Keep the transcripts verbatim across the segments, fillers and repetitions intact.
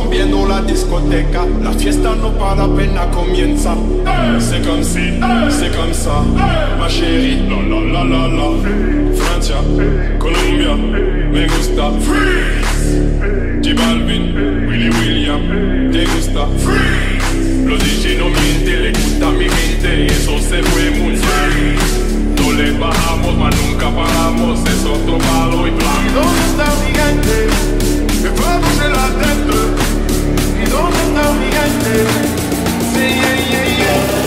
rompiendo la discoteca. La fiesta no para, apenas comienza. C'est comme si, c'est comme ça, ma chérie. La la la la la. Francia, Colombia, me gusta. Freeze. J Balvin, Willy William, te gusta. Freeze. Los D J no mienten, le gusta mi mente y eso se fue muy bien. No le bajamos, mas nunca paramos, es otro palo y plan. ¿Y dónde está mi gente? Que fuego se la tête. ¿Y dónde está mi gente? Sí, yeah, yeah, yeah.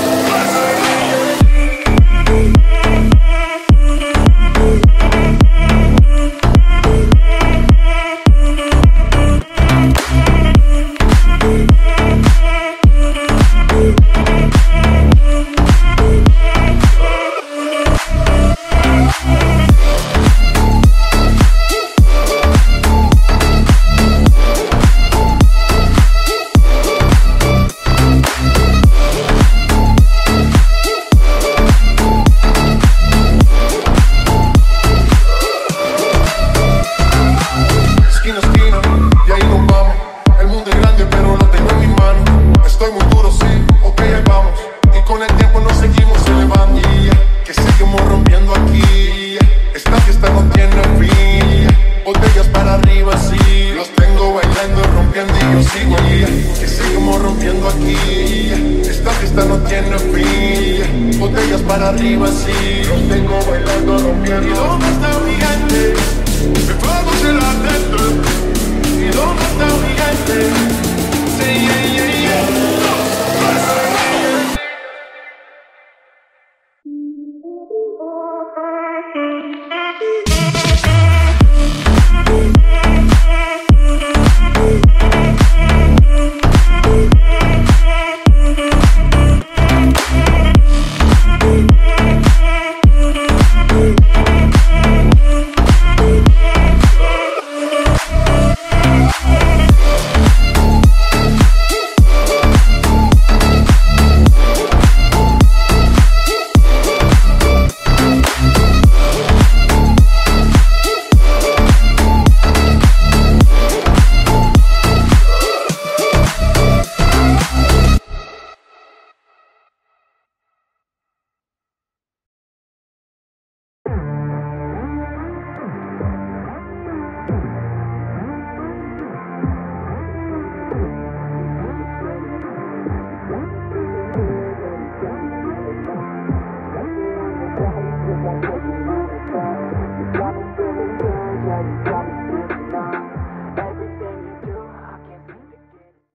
Para arriba, sí, los tengo bailando, rompiendo. ¿Y dónde está mi gente? Me